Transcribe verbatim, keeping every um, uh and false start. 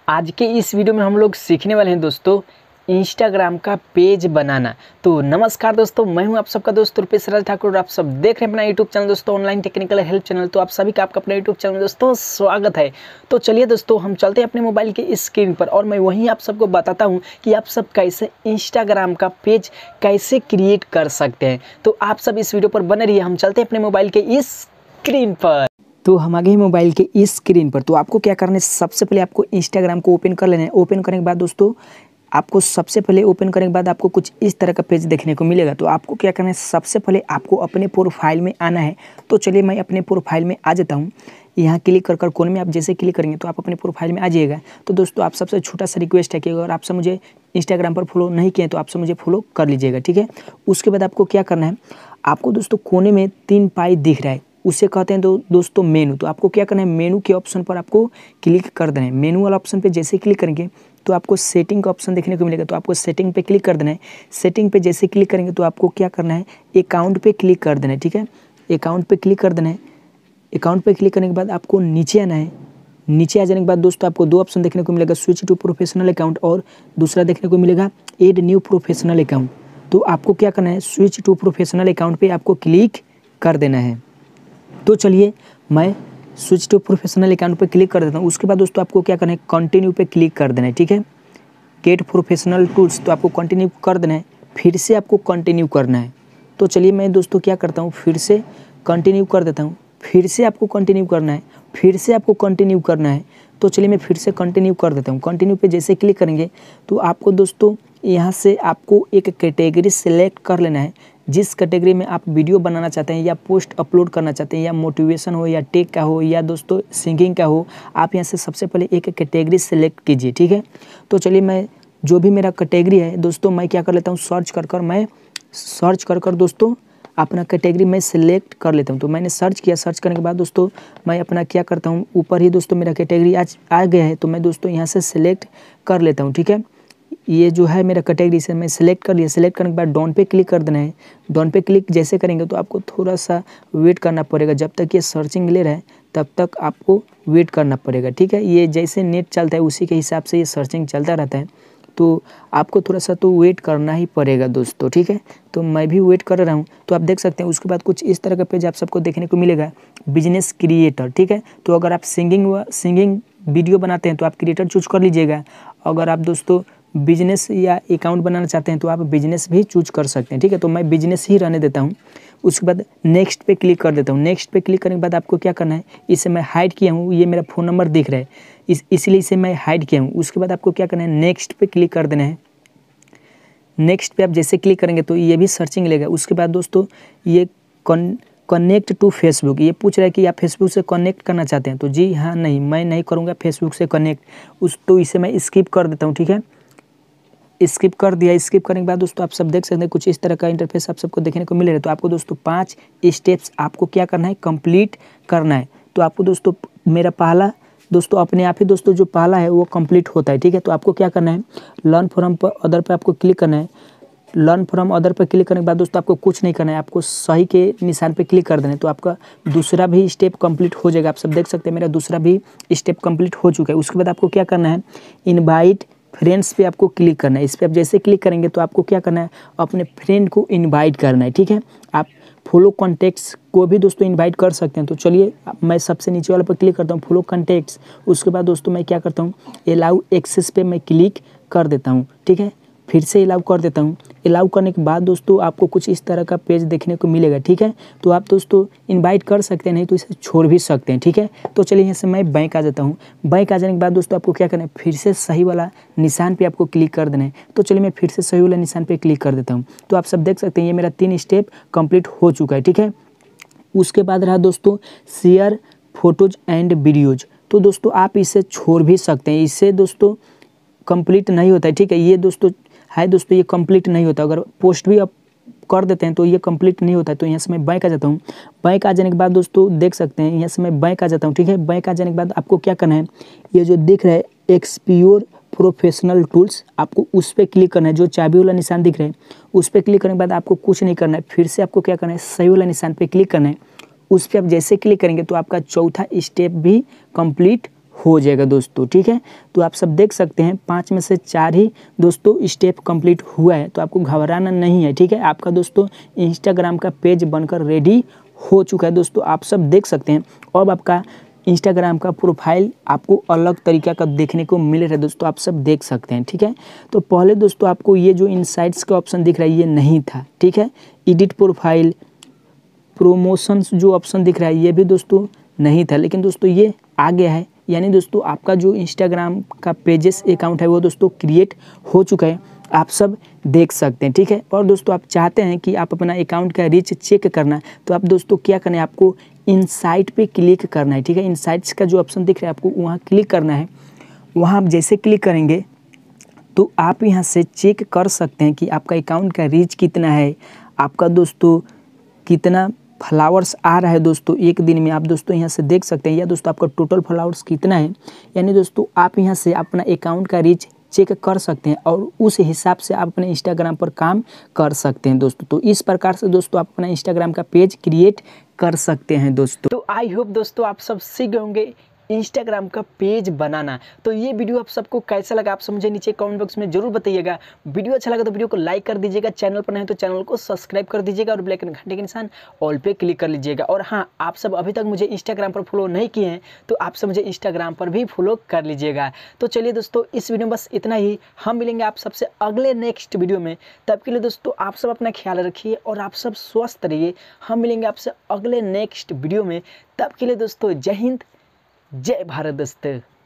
आज के इस वीडियो में हम लोग सीखने वाले हैं दोस्तों इंस्टाग्राम का पेज बनाना। तो नमस्कार दोस्तों, मैं हूं आप सबका दोस्त रुपेश राज ठाकुर और आप सब देख रहे हैं अपना यूट्यूब चैनल दोस्तों ऑनलाइन टेक्निकल हेल्प चैनल। तो आप सभी का आपका अपना यूट्यूब चैनल दोस्तों स्वागत है। तो चलिए दोस्तों हम चलते हैं अपने मोबाइल के स्क्रीन पर और मैं वहीं आप सबको बताता हूं कि आप सब कैसे इंस्टाग्राम का पेज कैसे क्रिएट कर सकते हैं। तो आप सब इस वीडियो पर बने रहिए, हम चलते हैं अपने मोबाइल के इस स्क्रीन पर। तो हम आ गए मोबाइल के इस स्क्रीन पर। तो आपको क्या करना है, सबसे पहले आपको इंस्टाग्राम को ओपन कर लेना है। ओपन करने के बाद दोस्तों आपको सबसे पहले ओपन करने के बाद आपको कुछ इस तरह का पेज देखने को मिलेगा। तो आपको क्या करना है, सबसे पहले आपको अपने प्रोफाइल में आना है। तो चलिए मैं अपने प्रोफाइल में आ जाता हूँ। यहाँ क्लिक कर कर कोने में आप जैसे क्लिक करेंगे तो आप अपने प्रोफाइल में आ जाइएगा। तो दोस्तों आप सबसे छोटा सा रिक्वेस्ट है कि अगर आपसे मुझे इंस्टाग्राम पर फॉलो नहीं किए तो आपसे मुझे फॉलो कर लीजिएगा, ठीक है। उसके बाद आपको क्या करना है, आपको दोस्तों कोने में तीन पाई दिख रहा है, उसे कहते हैं दो दोस्तों मेनू। तो आपको क्या करना है, मेनू के ऑप्शन पर आपको क्लिक कर देना है। मेनू वाला ऑप्शन पे जैसे क्लिक करेंगे तो आपको सेटिंग का ऑप्शन देखने को मिलेगा। तो आपको सेटिंग पे क्लिक कर देना है। सेटिंग पे जैसे क्लिक करेंगे तो आपको क्या करना है, अकाउंट पे क्लिक कर देना है, ठीक है। अकाउंट पे क्लिक कर देना है। अकाउंट पे क्लिक करने के बाद आपको नीचे आना है। नीचे आ जाने के बाद दोस्तों आपको दो ऑप्शन देखने को मिलेगा, स्विच टू प्रोफेशनल अकाउंट और दूसरा देखने को मिलेगा एड न्यू प्रोफेशनल अकाउंट। तो आपको क्या करना है, स्विच टू प्रोफेशनल अकाउंट पे आपको क्लिक कर देना है। तो चलिए मैं स्विच टू प्रोफेशनल अकाउंट पे क्लिक कर देता हूँ। उसके बाद दोस्तों आपको क्या करना है, कंटिन्यू पे क्लिक कर देना है, ठीक है। गेट प्रोफेशनल टूल्स, तो आपको कंटिन्यू कर देना है। फिर से आपको कंटिन्यू करना है। तो चलिए मैं दोस्तों क्या करता हूँ, फिर से कंटिन्यू कर देता हूँ। फिर से आपको कंटिन्यू करना है। फिर से आपको कंटिन्यू करना है। तो चलिए मैं फिर से कंटिन्यू कर देता हूँ। कंटिन्यू पे जैसे क्लिक करेंगे तो आपको दोस्तों यहाँ से आपको एक कैटेगरी सेलेक्ट कर लेना है। जिस कैटेगरी में आप वीडियो बनाना चाहते हैं या पोस्ट अपलोड करना चाहते हैं, या मोटिवेशन हो या टेक का हो या दोस्तों सिंगिंग का हो, आप यहाँ से सबसे पहले एक कैटेगरी सेलेक्ट कीजिए, ठीक है। तो चलिए मैं जो भी मेरा कैटेगरी है दोस्तों मैं क्या कर लेता हूँ, सर्च कर कर मैं सर्च कर कर दोस्तों अपना कैटेगरी मैं सिलेक्ट कर लेता हूँ। तो मैंने सर्च किया। सर्च करने के बाद दोस्तों मैं अपना क्या करता हूँ, ऊपर ही दोस्तों मेरा कैटेगरी आज आ गया है। तो मैं दोस्तों यहाँ से सिलेक्ट कर लेता हूँ, ठीक है। ये जो है मेरा कैटेगरी से मैं सिलेक्ट कर लिया। सिलेक्ट करने के बाद डॉन पे क्लिक कर देना है। डॉन पे क्लिक जैसे करेंगे तो आपको थोड़ा सा वेट करना पड़ेगा। जब तक ये सर्चिंग ले रहा है तब तक आपको वेट करना पड़ेगा, ठीक है। ये जैसे नेट चलता है उसी के हिसाब से ये सर्चिंग चलता रहता है। तो आपको थोड़ा सा तो वेट करना ही पड़ेगा दोस्तों, ठीक है। तो मैं भी वेट कर रहा हूँ। तो आप देख सकते हैं उसके बाद कुछ इस तरह का पेज आप सबको देखने को मिलेगा, बिजनेस क्रिएटर, ठीक है। तो अगर आप सिंगिंग व सिंगिंग वीडियो बनाते हैं तो आप क्रिएटर चूज कर लीजिएगा। अगर आप दोस्तों बिजनेस या अकाउंट बनाना चाहते हैं तो आप बिजनेस भी चूज कर सकते हैं, ठीक है। तो मैं बिजनेस ही रहने देता हूँ। उसके बाद नेक्स्ट पे क्लिक कर देता हूँ। नेक्स्ट पे क्लिक करने के बाद आपको क्या करना है, इसे मैं हाइड किया हूँ, ये मेरा फ़ोन नंबर दिख रहा है इस इसलिए इसे मैं हाइड किया हूँ। उसके बाद आपको क्या करना है, नेक्स्ट पे क्लिक कर देना है। नेक्स्ट पे आप जैसे क्लिक करेंगे तो ये भी सर्चिंग लेगा। उसके बाद दोस्तों ये कन कनेक्ट टू फेसबुक, ये पूछ रहा है कि आप फेसबुक से कनेक्ट करना चाहते हैं। तो जी हाँ, नहीं मैं नहीं करूँगा फेसबुक से कनेक्ट। उस तो इसे मैं स्किप कर देता हूँ, ठीक है। स्किप कर दिया। स्किप करने के बाद दोस्तों आप सब देख सकते हैं कुछ इस तरह का इंटरफेस आप सबको देखने को मिलेगा। तो आपको दोस्तों पांच स्टेप्स आपको क्या करना है, कंप्लीट करना है। तो आपको दोस्तों मेरा पहला दोस्तों अपने आप ही दोस्तों जो पहला है वो कंप्लीट होता है, ठीक है। तो आपको क्या करना है, लर्न फ्रॉम पर अदर पे आपको क्लिक करना है। लर्न फ्रॉम अदर पर क्लिक करने के बाद दोस्तों आपको कुछ नहीं करना है, आपको सही के निशान पे क्लिक कर देना है। तो आपका दूसरा भी स्टेप कंप्लीट हो जाएगा। आप सब देख सकते हैं मेरा दूसरा भी स्टेप कंप्लीट हो चुका है। उसके बाद आपको क्या करना है, इनवाइट फ्रेंड्स पे आपको क्लिक करना है। इस पर आप जैसे क्लिक करेंगे तो आपको क्या करना है, अपने फ्रेंड को इनवाइट करना है, ठीक है। आप फॉलो कॉन्टैक्ट्स को भी दोस्तों इनवाइट कर सकते हैं। तो चलिए मैं सबसे नीचे वाले पर क्लिक करता हूँ, फॉलो कॉन्टैक्ट्स। उसके बाद दोस्तों मैं क्या करता हूँ, अलाउ एक्सेस पे मैं क्लिक कर देता हूँ, ठीक है। फिर से अलाउ कर देता हूँ। अलाउ करने के बाद दोस्तों आपको कुछ इस तरह का पेज देखने को मिलेगा, ठीक है। तो आप दोस्तों इनवाइट कर सकते हैं, नहीं तो इसे छोड़ भी सकते हैं, ठीक है। तो चलिए यहाँ से मैं बैंक आ जाता हूँ। बैंक आ जाने के बाद दोस्तों आपको क्या करना है, फिर से सही वाला निशान पे आपको क्लिक कर देना है। तो चलिए मैं फिर से सही वाला निशान पे क्लिक कर देता हूँ। तो आप सब देख सकते हैं ये मेरा तीन स्टेप कंप्लीट हो चुका है, ठीक है। उसके बाद रहा दोस्तों शेयर फोटोज एंड वीडियोज। तो दोस्तों आप इसे छोड़ भी सकते हैं, इससे दोस्तों कंप्लीट नहीं होता है, ठीक है। ये दोस्तों है दोस्तों ये कंप्लीट नहीं होता। अगर पोस्ट भी आप कर देते हैं तो ये कंप्लीट नहीं होता है। तो यहाँ से मैं बैंक आ जाता हूँ। बैंक आ जाने के बाद दोस्तों देख सकते हैं यहाँ से मैं बैंक आ जाता हूँ, ठीक है। बैंक आ जाने के बाद आपको क्या करना है, ये जो दिख रहा है एक्सप्लोर प्रोफेशनल टूल्स, आपको उस पर क्लिक करना है। जो चाबी वाला निशान दिख रहा है उस पर क्लिक करने के बाद आपको कुछ नहीं करना है। फिर से आपको क्या करना है, सही वाला निशान पर क्लिक करना है। उस पर आप जैसे क्लिक करेंगे तो आपका चौथा स्टेप भी कंप्लीट हो जाएगा दोस्तों, ठीक है। तो आप सब देख सकते हैं पाँच में से चार ही दोस्तों स्टेप कंप्लीट हुआ है, तो आपको घबराना नहीं है, ठीक है। आपका दोस्तों इंस्टाग्राम का पेज बनकर रेडी हो चुका है दोस्तों, आप सब देख सकते हैं। अब आपका इंस्टाग्राम का प्रोफाइल आपको अलग तरीका का देखने को मिल रहा है दोस्तों, आप सब देख सकते हैं, ठीक है। तो पहले दोस्तों आपको ये जो इनसाइट्स का ऑप्शन दिख रहा है ये नहीं था, ठीक है। एडिट प्रोफाइल, प्रोमोशंस जो ऑप्शन दिख रहा है ये भी दोस्तों नहीं था, लेकिन दोस्तों ये आ गया है। यानी दोस्तों आपका जो इंस्टाग्राम का पेजेस अकाउंट है वो दोस्तों क्रिएट हो चुका है, आप सब देख सकते हैं, ठीक है। और दोस्तों आप चाहते हैं कि आप अपना अकाउंट का रीच चेक करना, तो आप दोस्तों क्या करना है, आपको इनसाइट पे क्लिक करना है, ठीक है। इनसाइट्स का जो ऑप्शन दिख रहा है आपको वहाँ क्लिक करना है। वहाँ आप जैसे क्लिक करेंगे तो आप यहाँ से चेक कर सकते हैं कि आपका अकाउंट का रीच कितना है, आपका दोस्तों कितना फॉलोअर्स आ रहा है दोस्तों एक दिन में, आप दोस्तों यहाँ से देख सकते हैं। या दोस्तों आपका टोटल फॉलोअर्स कितना है, यानी दोस्तों आप यहाँ से अपना अकाउंट का रीच चेक कर सकते हैं और उस हिसाब से आप अपने इंस्टाग्राम पर काम कर सकते हैं दोस्तों। तो इस प्रकार से दोस्तों आप अपना इंस्टाग्राम का पेज क्रिएट कर सकते हैं दोस्तों। तो आई होप दोस्तों आप सब सीख गए होंगे इंस्टाग्राम का पेज बनाना। तो ये वीडियो आप सबको कैसा लगा आप सब मुझे नीचे कमेंट बॉक्स में जरूर बताइएगा। वीडियो अच्छा लगा तो वीडियो को लाइक कर दीजिएगा, चैनल पर नहीं तो चैनल को सब्सक्राइब कर दीजिएगा और बेल आइकन घंटे के निशान ऑल पे क्लिक कर लीजिएगा। और हाँ, आप सब अभी तक मुझे इंस्टाग्राम पर फॉलो नहीं किए हैं तो आप सब मुझे इंस्टाग्राम पर भी फॉलो कर लीजिएगा। तो चलिए दोस्तों इस वीडियो में बस इतना ही, हम मिलेंगे आप सबसे अगले नेक्स्ट वीडियो में। तब के लिए दोस्तों आप सब अपना ख्याल रखिए और आप सब स्वस्थ रहिए। हम मिलेंगे आपसे अगले नेक्स्ट वीडियो में, तब के लिए दोस्तों जय हिंद, जय भारत दोस्तों।